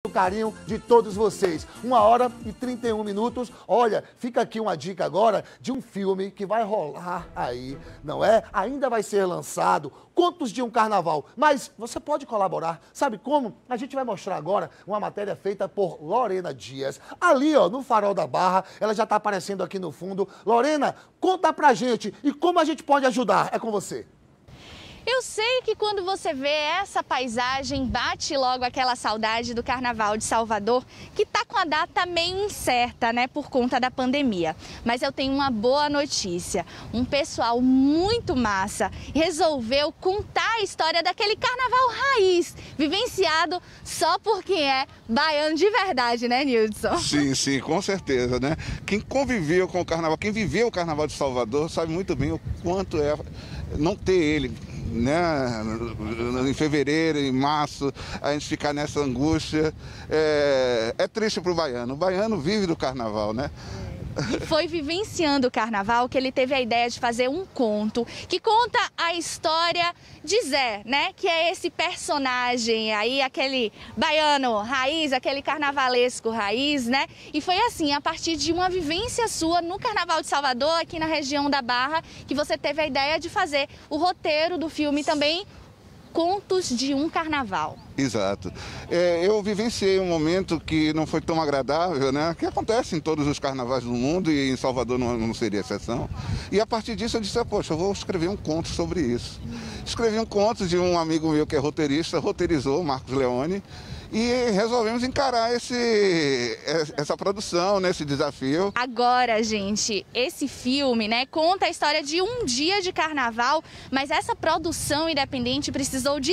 carinho de todos vocês. 1h31. Olha, fica aqui uma dica agora de um filme que vai rolar aí, não é? Ainda vai ser lançado, Contos de um Carnaval. Mas você pode colaborar. Sabe como? A gente vai mostrar agora uma matéria feita por Lorena Dias. Ali, ó, no Farol da Barra, ela já está aparecendo aqui no fundo. Lorena, conta pra gente e como a gente pode ajudar. É com você. Eu sei que quando você vê essa paisagem, bate logo aquela saudade do Carnaval de Salvador, que tá com a data meio incerta, né, por conta da pandemia. Mas eu tenho uma boa notícia. Um pessoal muito massa resolveu contar a história daquele Carnaval raiz, vivenciado só por quem é baiano de verdade, né, Nildson? Sim, sim, com certeza, né? Quem conviveu com o Carnaval, quem viveu o Carnaval de Salvador, sabe muito bem o quanto é não ter ele, né, em fevereiro, em março, a gente ficar nessa angústia, é triste para o baiano. O baiano vive do carnaval, né? E foi vivenciando o carnaval que ele teve a ideia de fazer um conto que conta a história de Zé, né? Que é esse personagem aí, aquele baiano raiz, aquele carnavalesco raiz, né? E foi assim, a partir de uma vivência sua no Carnaval de Salvador, aqui na região da Barra, que você teve a ideia de fazer o roteiro do filme também, Contos de um Carnaval. Exato. Eu vivenciei um momento que não foi tão agradável, né? Que acontece em todos os carnavais do mundo e em Salvador não seria exceção. E a partir disso eu disse, poxa, eu vou escrever um conto sobre isso. Escrevi um conto de um amigo meu que é roteirista, roteirizou, Marcos Leone, e resolvemos encarar essa produção, né, esse desafio. Agora, gente, esse filme, né, conta a história de um dia de carnaval, mas essa produção independente precisou de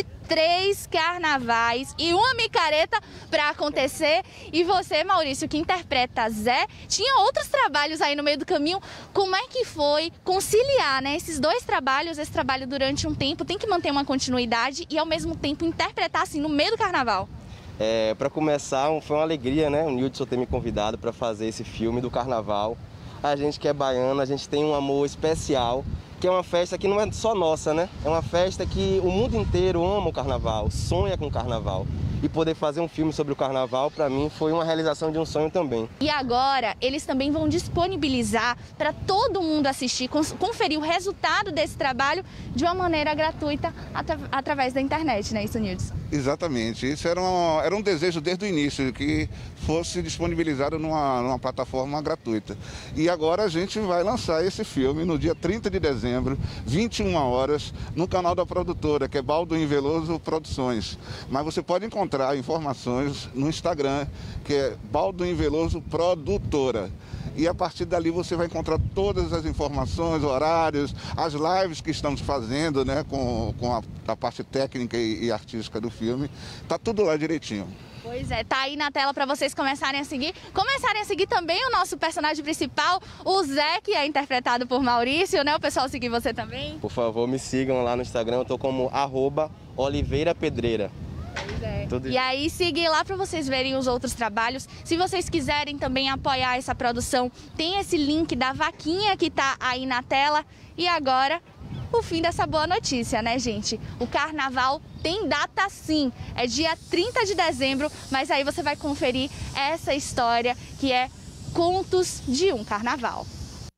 3 carnavais e uma micareta para acontecer. E você, Maurício, que interpreta Zé, tinha outros trabalhos aí no meio do caminho. Como é que foi conciliar, né, esses 2 trabalhos, esse trabalho durante um tempo, tem que manter uma continuidade e ao mesmo tempo interpretar assim no meio do carnaval? Para começar, foi uma alegria, né, o Nildson ter me convidado para fazer esse filme do Carnaval. A gente que é baiano, a gente tem um amor especial, que é uma festa que não é só nossa, né? É uma festa que o mundo inteiro ama o Carnaval, sonha com o Carnaval. E poder fazer um filme sobre o Carnaval, para mim, foi uma realização de um sonho também. E agora, eles também vão disponibilizar para todo mundo assistir, conferir o resultado desse trabalho de uma maneira gratuita através da internet, né, isso, Nildson? Exatamente. Isso era um desejo desde o início, que fosse disponibilizado numa plataforma gratuita. E agora a gente vai lançar esse filme no dia 30 de dezembro, 21 horas, no canal da produtora, que é Balduin Veloso Produções. Mas você pode encontrar informações no Instagram, que é Balduin Veloso Produtora. E a partir dali você vai encontrar todas as informações, horários, as lives que estamos fazendo, né, com a parte técnica e artística do filme. Tá tudo lá direitinho. Pois é, tá aí na tela para vocês começarem a seguir. Começarem a seguir também o nosso personagem principal, o Zé, que é interpretado por Maurício, né? O pessoal seguir você também. Por favor, me sigam lá no Instagram, eu tô como @oliveirapedreira. Pois é. E aí, seguir lá para vocês verem os outros trabalhos. Se vocês quiserem também apoiar essa produção, tem esse link da vaquinha que tá aí na tela. E agora, o fim dessa boa notícia, né, gente? O Carnaval tem data sim, é dia 30 de dezembro, mas aí você vai conferir essa história que é Contos de um Carnaval.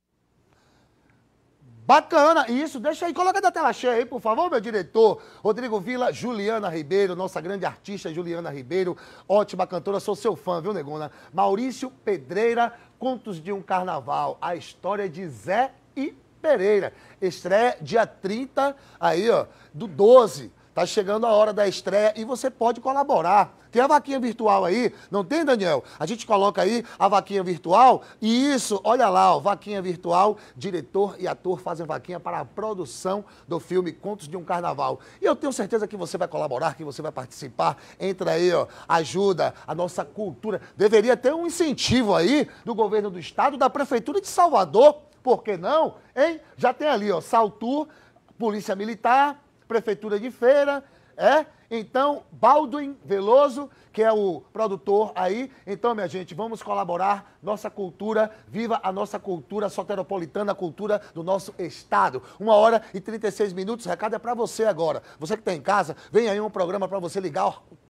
Bacana, isso, deixa aí, coloca da tela cheia aí, por favor, meu diretor. Rodrigo Vila, Juliana Ribeiro, nossa grande artista Juliana Ribeiro, ótima cantora, sou seu fã, viu, negona? Maurício Pedreira, Contos de um Carnaval, a história de Zé e Pereira. Estreia dia 30, aí, ó, do 12. Tá chegando a hora da estreia e você pode colaborar. Tem a vaquinha virtual aí, não tem, Daniel? A gente coloca aí a vaquinha virtual e isso, olha lá, ó, vaquinha virtual, diretor e ator fazem vaquinha para a produção do filme Contos de um Carnaval. E eu tenho certeza que você vai colaborar, que você vai participar. Entra aí, ó, ajuda a nossa cultura. Deveria ter um incentivo aí do governo do estado, da prefeitura de Salvador. Por que não? Hein? Já tem ali, ó, Saltur, Polícia Militar, Prefeitura de Feira, Então, Balduin Veloso, que é o produtor aí. Então, minha gente, vamos colaborar. Nossa cultura, viva a nossa cultura soteropolitana, a cultura do nosso estado. 1h36. O recado é para você agora. Você que está em casa, vem aí um programa para você ligar, ó,